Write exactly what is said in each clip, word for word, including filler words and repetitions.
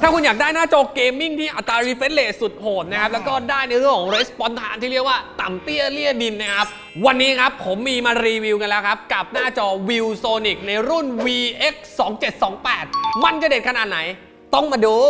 ถ้าคุณอยากได้หน้าจอเกมมิ่งที่อัตรา refresh rate สุดโหดนะครับแล้วก็ได้ในเรื่องของ response time ที่เรียกว่าต่ำเตี้ยเลี่ยดินนะครับวันนี้ครับผมมีมารีวิวกันแล้วครับกับหน้าจอ ViewSonic ในรุ่น วี เอ็กซ์ สองเจ็ดสองแปด มันจะเด็ดขนาดไหนต้องมาดู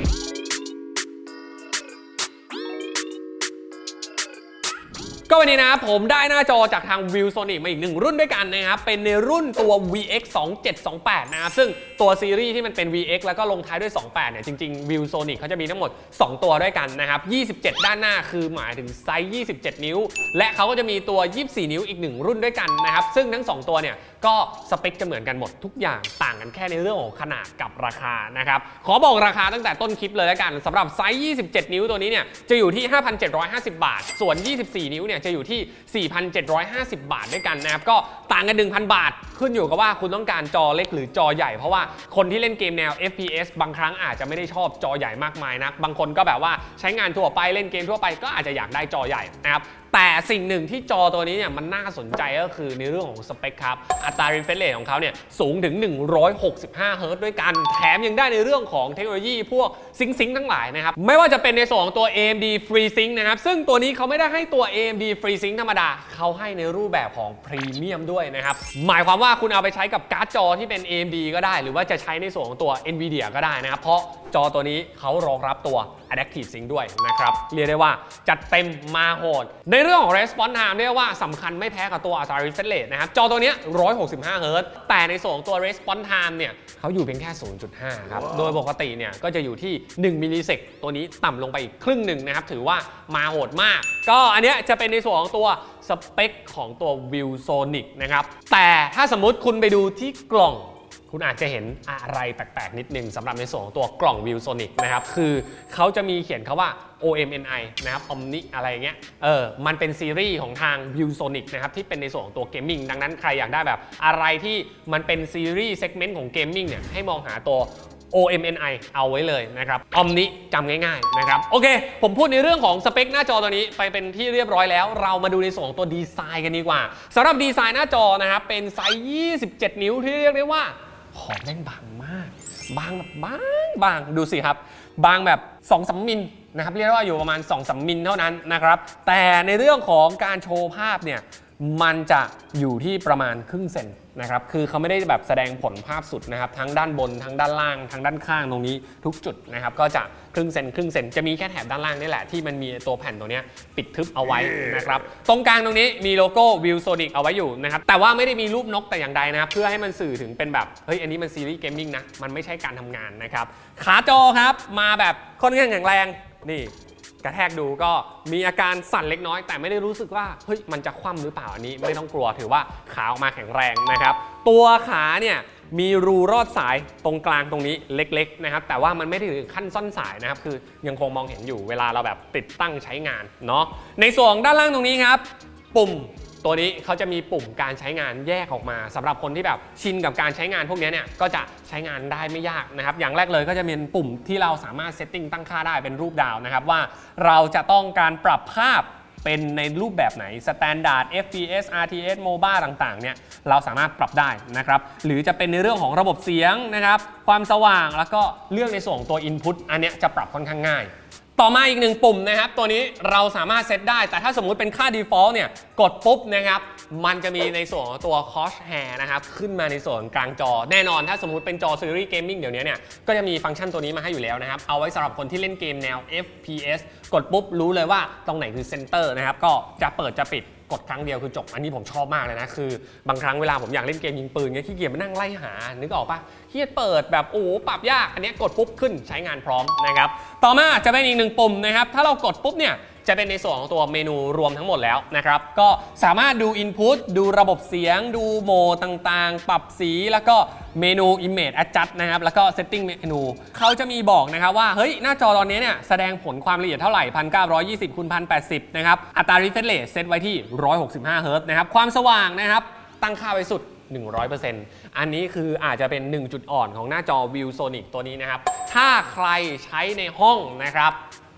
ก็วันนี้นะผมได้หน้าจอจากทาง ViewSonic มาอีกหนึ่งรุ่นด้วยกันนะครับเป็นในรุ่นตัว วี เอ็กซ์ สองเจ็ดสองแปด นะครับซึ่งตัวซีรีส์ที่มันเป็น วี เอ็กซ์ แล้วก็ลงท้ายด้วยสองแปดเนี่ยจริงๆ ViewSonic เขาจะมีทั้งหมดสองตัวด้วยกันนะครับยี่สิบเจ็ดด้านหน้าคือหมายถึงไซส์ยี่สิบเจ็ดนิ้วและเขาก็จะมีตัวยี่สิบสี่นิ้วอีกหนึ่งรุ่นด้วยกันนะครับซึ่งทั้งสองตัวเนี่ยก็สเปคจะเหมือนกันหมดทุกอย่างต่างกันแค่ในเรื่องของขนาดกับราคานะครับขอบอกราคาตั้งแต่ต้นคลิปเลยแล้วกันสำหรับไซส์ยี่สิบเจ็ดนิ้วตัวนี้เนี่ยจะอยู่ที่ ห้าพันเจ็ดร้อยห้าสิบ บาทส่วนยี่สิบสี่นิ้วเนี่ยจะอยู่ที่ สี่พันเจ็ดร้อยห้าสิบ บาทด้วยกันนะครับก็ต่างกัน หนึ่งพัน บาทขึ้นอยู่กับว่าคุณต้องการจอเล็กหรือจอใหญ่เพราะว่าคนที่เล่นเกมแนว เอฟ พี เอส บางครั้งอาจจะไม่ได้ชอบจอใหญ่มากมายนักบางคนก็แบบว่าใช้งานทั่วไปเล่นเกมทั่วไปก็อาจจะอยากได้จอใหญ่นะครับแต่สิ่งหนึ่งที่จอตัวนี้เนี่ยมันน่าสนใจก็คือในเรื่องของสเปคครับอัตรา refresh rate ของเขาเนี่ยสูงถึงหนึ่งร้อยหกสิบห้าเฮิร์ตซ์ด้วยกันแถมยังได้ในเรื่องของเทคโนโลยีพวกซิงซิงทั้งหลายนะครับไม่ว่าจะเป็นในส่วนของตัว เอ เอ็ม ดี FreeSync นะครับซึ่งตัวนี้เขาไม่ได้ให้ตัว เอ เอ็ม ดี FreeSync ธรรมดาเขาให้ในรูปแบบของพรีเมียมด้วยนะครับหมายความว่าคุณเอาไปใช้กับการ์ดจอที่เป็น เอ เอ็ม ดี ก็ได้หรือว่าจะใช้ในส่วนของตัว NVIDIA ก็ได้นะครับเพราะจอตัวนี้เขารองรับตัว Adaptive Sync ด้วยนะครับเรียกได้ว่าจัดเต็มมาโหดในเรื่องของ Response Time เรียกว่าสำคัญไม่แพ้กับตัวอัตรา refresh rate นะครับจอตัวนี้หนึ่งร้อยหกสิบห้าเฮิร์ตซ์แต่ในส่วนของตัว Response Time เนี่ยเขาอยู่เพียงแค่ ศูนย์จุดห้า ครับ wow. โดยปกติเนี่ยก็จะอยู่ที่หนึ่งมิลลิเซกตัวนี้ต่ำลงไปอีกครึ่งหนึ่งนะครับถือว่ามาโหดมากก็อันนี้จะเป็นในส่วนของตัวสเปคของตัว ViewSonic นะครับแต่ถ้าสมมุติคุณไปดูที่กล่องคุณอาจจะเห็นอะไรแปลกๆนิดนึงสำหรับในส่วนของตัวกล่อง ViewSonic นะครับคือเขาจะมีเขียนคำว่า โอ เอ็ม เอ็น ไอ นะครับ Omni อะไรเงี้ยเออมันเป็นซีรีส์ของทาง ViewSonic นะครับที่เป็นในส่วนของตัวเกมมิ่งดังนั้นใครอยากได้แบบอะไรที่มันเป็นซีรีส์เซกเมนต์ของเกมมิ่งเนี่ยให้มองหาตัว โอ เอ็ม เอ็น ไอ เอาไว้เลยนะครับ Omni จำง่ายๆนะครับโอเคผมพูดในเรื่องของสเปคหน้าจอตัวนี้ไปเป็นที่เรียบร้อยแล้วเรามาดูในส่วนของตัวดีไซน์กันดีกว่าสำหรับดีไซน์หน้าจอนะครับเป็นไซส์ยี่สิบเจ็ดนิ้วที่เรียกได้ว่าของเล่นบางมากบางแบบบางบางดูสิครับบางแบบ สองถึงสาม มิลนะครับเรียกว่าอยู่ประมาณ สองถึงสาม มิลเท่านั้นนะครับแต่ในเรื่องของการโชว์ภาพเนี่ยมันจะอยู่ที่ประมาณครึ่งเซนนะครับคือเขาไม่ได้แบบแสดงผลภาพสุดนะครับทั้งด้านบนทั้งด้านล่างทั้งด้านข้างตรงนี้ทุกจุดนะครับก็จะครึ่งเซนครึ่งเซนจะมีแค่แถบด้านล่างนี่แหละที่มันมีตัวแผ่นตัวนี้ปิดทึบเอาไว้นะครับตรงกลางตรงนี้มีโลโก้ ViewSonic เอาไว้อยู่นะครับแต่ว่าไม่ได้มีรูปนกแต่อย่างใดนะครับเพื่อให้มันสื่อถึงเป็นแบบเฮ้ยอันนี้มันซีรีส์เกมมิ่งนะมันไม่ใช่การทำงานนะครับขาจอครับมาแบบค่อนข้างแข็งแรงนี่กระแทกดูก็มีอาการสั่นเล็กน้อยแต่ไม่ได้รู้สึกว่าเฮ้ยมันจะคว่ำหรือเปล่าอันนี้ไม่ต้องกลัวถือว่าขาออกมาแข็งแรงนะครับตัวขาเนี่ยมีรูรอดสายตรงกลางตรงนี้เล็กๆนะครับแต่ว่ามันไม่ได้ถึงขั้นซ่อนสายนะครับคือยังคงมองเห็นอยู่เวลาเราแบบติดตั้งใช้งานเนาะในส่วนด้านล่างตรงนี้ครับปุ่มตัวนี้เขาจะมีปุ่มการใช้งานแยกออกมาสำหรับคนที่แบบชินกับการใช้งานพวกนี้เนี่ยก็จะใช้งานได้ไม่ยากนะครับอย่างแรกเลยก็จะเป็นปุ่มที่เราสามารถเซตติ้งตั้งค่าได้เป็นรูปดาวนะครับว่าเราจะต้องการปรับภาพเป็นในรูปแบบไหน Standard เอฟ พี เอส อาร์ ที เอส โมบา ต่างๆเนี่ยเราสามารถปรับได้นะครับหรือจะเป็นในเรื่องของระบบเสียงนะครับความสว่างแล้วก็เรื่องในส่วนของตัว Input อันเนี้ยจะปรับค่อนข้างง่ายต่อมาอีกหนึ่งปุ่มนะครับตัวนี้เราสามารถเซตได้แต่ถ้าสมมุติเป็นค่า default เนี่ยกดปุ๊บนะครับมันจะมีในส่วนของตัว crosshair นะครับขึ้นมาในส่วนกลางจอแน่นอนถ้าสมมุติเป็นจอซีรีส์เกมมิ่งเดี๋ยวนี้เนี่ยก็จะมีฟังก์ชันตัวนี้มาให้อยู่แล้วนะครับเอาไว้สำหรับคนที่เล่นเกมแนว เอฟ พี เอส กดปุ๊บรู้เลยว่าตรงไหนคือเซนเตอร์นะครับก็จะเปิดจะปิดกดครั้งเดียวคือจบอันนี้ผมชอบมากเลยนะคือบางครั้งเวลาผมอยากเล่นเกมยิงปืนเนี่ยขี้เกียจมานั่งไล่หานึกออกปะขี้เกียจเปิดแบบโอ้ปรับยากอันนี้กดปุ๊บขึ้นใช้งานพร้อมนะครับต่อมาจะเป็นอีกหนึ่งปุ่มนะครับถ้าเรากดปุ๊บเนี่ยจะเป็นในส่วนของตัวเมนูรวมทั้งหมดแล้วนะครับก็สามารถดู Input ดูระบบเสียงดูโหมดต่างๆปรับสีแล้วก็เมนู Image Adjust นะครับแล้วก็ Setting เมนูเขาจะมีบอกนะครับว่าเฮ้ยหน้าจอตอนนี้เนี่ยแสดงผลความละเอียดเท่าไหร่ หนึ่งพันเก้าร้อยยี่สิบคูณหนึ่งพันแปดสิบ นะครับอัตรา refresh rate เซตไว้ที่หนึ่งร้อยหกสิบห้าเฮิร์ตซ์นะครับความสว่างนะครับตั้งค่าไว้สุด หนึ่งร้อยเปอร์เซ็นต์ อันนี้คืออาจจะเป็นหนึ่งจุดอ่อนของหน้าจอ ViewSonic ตัวนี้นะครับถ้าใครใช้ในห้องนะครับ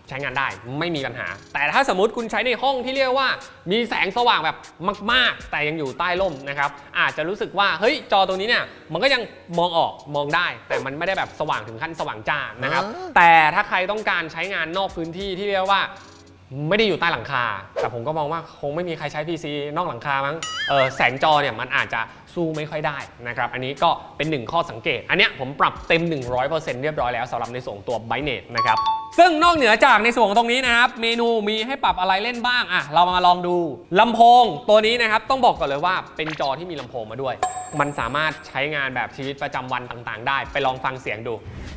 ใช้งานได้ไม่มีปัญหาแต่ถ้าสมมติคุณใช้ในห้องที่เรียกว่ามีแสงสว่างแบบมากๆแต่ยังอยู่ใต้ร่มนะครับอาจจะรู้สึกว่าเฮ้ยจอตัวนี้เนี่ยมันก็ยังมองออกมองได้แต่มันไม่ได้แบบสว่างถึงขั้นสว่างจ้านะครับแต่ถ้าใครต้องการใช้งานนอกพื้นที่ที่เรียกว่าไม่ได้อยู่ใต้หลังคาแต่ผมก็มองว่าคงไม่มีใครใช้ พี ซี นอกหลังคามั้งเออแสงจอเนี่ยมันอาจจะสู้ไม่ค่อยได้นะครับอันนี้ก็เป็นหนึ่งข้อสังเกตอันเนี้ยผมปรับเต็ม หนึ่งร้อยเปอร์เซ็นต์ เรียบร้อยแล้วสำหรับในส่วนตัว Brightness นะครับซึ่งนอกเหนือจากในส่วนตรงนี้นะครับเมนูมีให้ปรับอะไรเล่นบ้างอ่ะเรามาลองดูลำโพงตัวนี้นะครับต้องบอกก่อนเลยว่าเป็นจอที่มีลำโพงมาด้วยมันสามารถใช้งานแบบชีวิตประจำวันต่างๆได้ไปลองฟังเสียงดู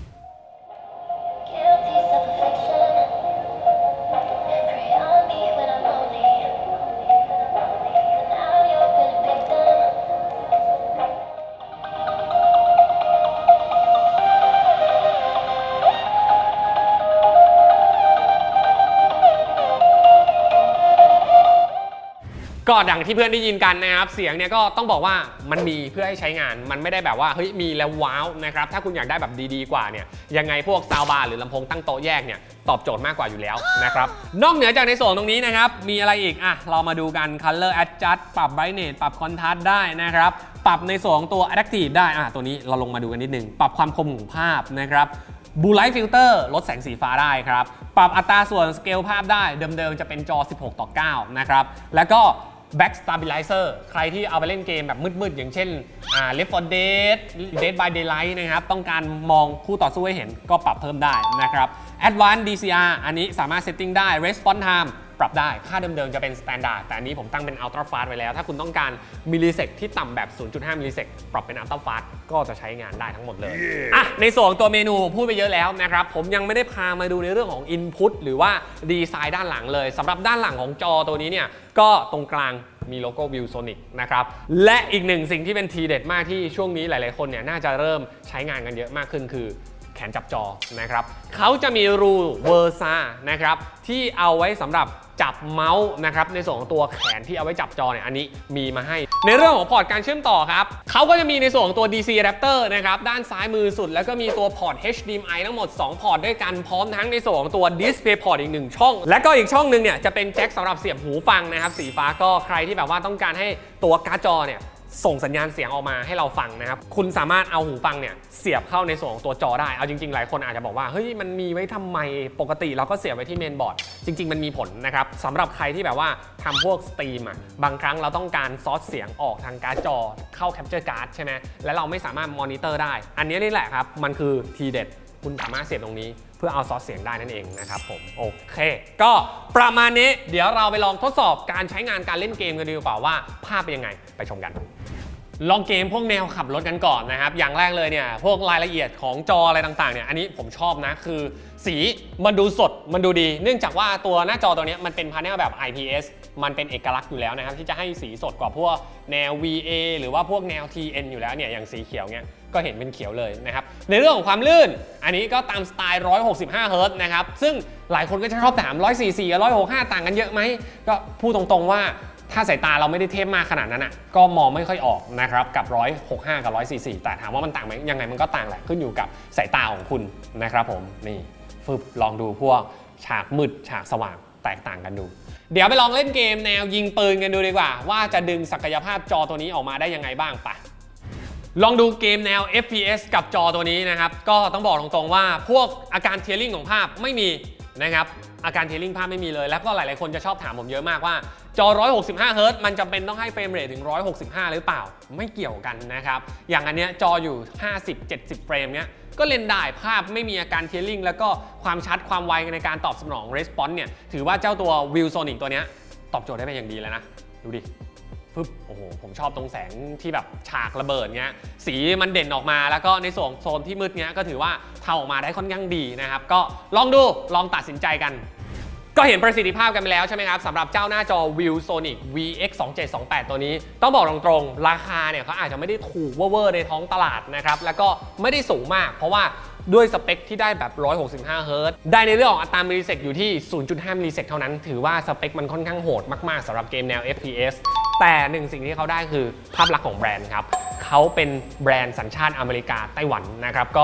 ก็ดังที่เพื่อนได้ยินกันนะครับเสียงเนี่ยก็ต้องบอกว่ามันมีเพื่อให้ใช้งานมันไม่ได้แบบว่าเฮ้ยมีแล้วว้าวนะครับถ้าคุณอยากได้แบบดีๆกว่าเนี่ยยังไงพวกซาวบาร์หรือลำโพงตั้งโต๊ะแยกเนี่ยตอบโจทย์มากกว่าอยู่แล้วนะครับนอกเหนือจากในส่วนตรงนี้นะครับมีอะไรอีกอ่ะเรามาดูกัน Color Adjust ปรับ Brightness ปรับ Contrast ได้นะครับปรับในส่วนของตัว Adaptive ได้อ่ะตัวนี้เราลงมาดูกันนิดนึงปรับความคมของภาพนะครับBlue Light Filter ลดแสงสีฟ้าได้ครับปรับอัตราส่วนสเกลภาพได้เดิมๆจะเป็นจอสิบหกต่อเก้านะครับแล้วก็Back Stabilizer ใครที่เอาไปเล่นเกมแบบมืดๆอย่างเช่นอ่า Left โฟร์ Dead Dead by Daylight นะครับต้องการมองคู่ต่อสู้ให้เห็นก็ปรับเพิ่มได้นะครับ Advanced ดี ซี อาร์ อันนี้สามารถเซตติ้งได้ Response Time ปรับได้ค่าเดิมๆจะเป็น Standard แต่อันนี้ผมตั้งเป็น Ultra Fast ไว้แล้วถ้าคุณต้องการมิลลิเซกที่ต่ำแบบ ศูนย์จุดห้า มิลลิเซกปรับเป็น Ultra Fast ก็จะใช้งานได้ทั้งหมดเลย yeah. อ่ะในส่วนของตัวเมนูพูดไปเยอะแล้วนะครับผมยังไม่ได้พามาดูในเรื่องของ Input หรือว่าดีไซน์ด้านหลังเลยสำหรับด้านหลังของจอตัวนี้เนี่ยก็ตรงกลางมีโลโก้ ViewSonic นะครับและอีกหนึ่งสิ่งที่เป็นทีเด็ดมากที่ช่วงนี้หลายๆคนเนี่ยน่าจะเริ่มใช้งานกันเยอะมากขึ้นคือแขนจับจอนะครับเขาจะมีรูเวอร์ซ่านะครับที่เอาไว้สำหรับจับเมาส์นะครับในส่วนของตัวแขนที่เอาไว้จับจอเนี่ยอันนี้มีมาให้ในเรื่องของพอร์ตการเชื่อมต่อครับเขาก็จะมีในส่วนของตัว ดี ซี Adapter นะครับด้านซ้ายมือสุดแล้วก็มีตัวพอร์ต เอช ดี เอ็ม ไอ ทั้งหมดสองพอร์ตด้วยกันพร้อมทั้งในส่วนของตัว Display Port อีกหนึ่งช่องและก็อีกช่องนึงเนี่ยจะเป็นแจ็คสำหรับเสียบหูฟังนะครับสีฟ้าก็ใครที่แบบว่าต้องการให้ตัวการ์ดจอเนี่ยส่งสัญญาณเสียงออกมาให้เราฟังนะครับคุณสามารถเอาหูฟังเนี่ยเสียบเข้าในส่วนของตัวจอได้เอาจริงๆหลายคนอาจจะบอกว่าเฮ้ยมันมีไว้ทำไมปกติเราก็เสียบไว้ที่เมนบอร์ดจริงๆมันมีผลนะครับสำหรับใครที่แบบว่าทำพวกสตรีมอ่ะบางครั้งเราต้องการซอสเสียงออกทางการ์ดจอเข้าแคปเจอร์การ์ดใช่ไหมแล้วเราไม่สามารถมอนิเตอร์ได้อันนี้นี่แหละครับมันคือทีเด็ดคุณสามารถเสียบตรงนี้เพื่อเอาซอสเสียงได้นั่นเองนะครับผมโอเคก็ประมาณนี้เดี๋ยวเราไปลองทดสอบการใช้งานการเล่นเกมกันดีกว่าว่าภาพเป็นยังไงไปชมกันลองเกมพวกแนวขับรถกันก่อนนะครับอย่างแรกเลยเนี่ยพวกรายละเอียดของจออะไรต่างๆเนี่ยอันนี้ผมชอบนะคือสีมันดูสดมันดูดีเนื่องจากว่าตัวหน้าจอตัวนี้มันเป็นพาเนลแบบ ไอ พี เอส มันเป็นเอกลักษณ์อยู่แล้วนะครับที่จะให้สีสดกว่าพวกแนว วี เอ หรือว่าพวกแนว ที เอ็น อยู่แล้วเนี่ยอย่างสีเขียวเนี่ยก็เห็นเป็นเขียวเลยนะครับในเรื่องของความลื่นอันนี้ก็ตามสไตล์หนึ่งร้อยหกสิบห้าเฮิร์ตซ์นะครับซึ่งหลายคนก็จะชอบถามหนึ่งร้อยสี่สิบสี่กับหนึ่งร้อยหกสิบห้าต่างกันเยอะไหมก็พูดตรงๆว่าถ้าสายตาเราไม่ได้เทพมากขนาดนั้นอ่ะก็มองไม่ค่อยออกนะครับกับหนึ่งร้อยหกสิบห้ากับหนึ่งร้อยสี่สิบสี่แต่ถามว่ามันต่างไหมยังไงมันก็ต่างแหละขึ้นอยู่กับสายตาของคุณนะครับผมนี่ฟึบลองดูพวกฉากมืดฉากสว่างแตกต่างกันดูเดี๋ยวไปลองเล่นเกมแนวยิงปืนกันดูดีกว่าว่าจะดึงศักยภาพจอตัวนี้ออกมาได้ยังไงบ้างปะลองดูเกมแนว เอฟ พี เอส กับจอตัวนี้นะครับก็ต้องบอกตรงๆว่าพวกอาการเทียริ่งของภาพไม่มีนะครับอาการเทียริ่งภาพไม่มีเลยแล้วก็หลายๆคนจะชอบถามผมเยอะมากว่าจอหนึ่งร้อยหกสิบห้าเฮิร์ตซ์มันจำเป็นต้องให้เฟรมเรทถึงหนึ่งร้อยหกสิบห้าหรือเปล่าไม่เกี่ยวกันนะครับอย่างอันเนี้ยจออยู่ห้าสิบ เจ็ดสิบเฟรมเนี้ยก็เล่นได้ภาพไม่มีอาการเทียริ่งแล้วก็ความชัดความไวในการตอบสนอง Response เนี่ยถือว่าเจ้าตัว ViewSonic ตัวเนี้ยตอบโจทย์ได้เป็นอย่างดีแล้วนะดูดิฟึบโอ้โหผมชอบตรงแสงที่แบบฉากระเบิดเงี้ยสีมันเด่นออกมาแล้วก็ในส่วนโซนที่มืดเงี้ยก็ถือว่าเทาออกมาได้ค่อนข้างดีนะครับก็ลองดูลองตัดสินใจกันก็เห็นประสิทธิภาพกันไปแล้วใช่ไหมครับสำหรับเจ้าหน้าจอ ViewSonic วี เอ็กซ์ สองเจ็ดสองแปด ตัวนี้ต้องบอกตรงๆราคาเนี่ยเขาอาจจะไม่ได้ถูกเวอร์ในท้องตลาดนะครับแล้วก็ไม่ได้สูงมากเพราะว่าด้วยสเปคที่ได้แบบหนึ่งร้อยหกสิบห้าเฮิร์ตซ์ได้ในเรื่องของอัตรามิลลิเซกอยู่ที่ ศูนย์จุดห้า มิลลิเซกเท่านั้นถือว่าสเปคมันค่อนข้างโหดมากๆสำหรับเกมแนว เอฟ พี เอส แต่หนึ่งสิ่งที่เขาได้คือภาพลักษณ์ของแบรนด์ครับเขาเป็นแบรนด์สัญชาติอเมริกาไต้หวันนะครับก็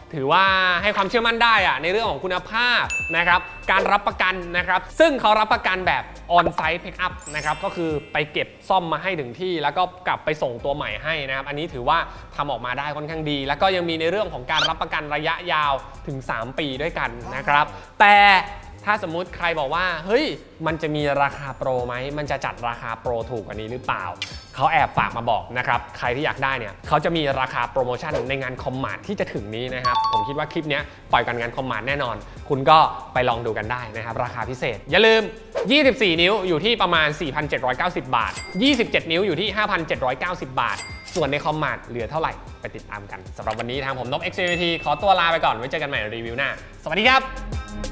ถือว่าให้ความเชื่อมั่นได้อะในเรื่องของคุณภาพนะครับการรับประกันนะครับซึ่งเขารับประกันแบบ on-site pick-up นะครับก็คือไปเก็บซ่อมมาให้ถึงที่แล้วก็กลับไปส่งตัวใหม่ให้นะครับอันนี้ถือว่าทำออกมาได้ค่อนข้างดีแล้วก็ยังมีในเรื่องของการรับประกันระยะยาวถึงสามปีด้วยกันนะครับแต่ถ้าสมมุติใครบอกว่าเฮ้ยมันจะมีราคาโปรไหมมันจะจัดราคาโปรถูกกว่านี้หรือเปล่าเขาแอบฝากมาบอกนะครับใครที่อยากได้เนี่ยเขาจะมีราคาโปรโมชั่นในงานคอมมาร์ทที่จะถึงนี้นะครับผมคิดว่าคลิปนี้ปล่อยกันงานคอมมาร์ทแน่นอนคุณก็ไปลองดูกันได้นะครับราคาพิเศษอย่าลืมยี่สิบสี่นิ้วอยู่ที่ประมาณ สี่พันเจ็ดร้อยเก้าสิบ บาทยี่สิบเจ็ดนิ้วอยู่ที่ ห้าพันเจ็ดร้อยเก้าสิบ บาทส่วนในคอมมาร์ทเหลือเท่าไหร่ไปติดตามกันสำหรับวันนี้ทางผมนพ เอ็กซ์ ซี วี ที ขอตัวลาไปก่อนไว้เจอกันใหม่ในรีวิวหน้าสวัสดีครับ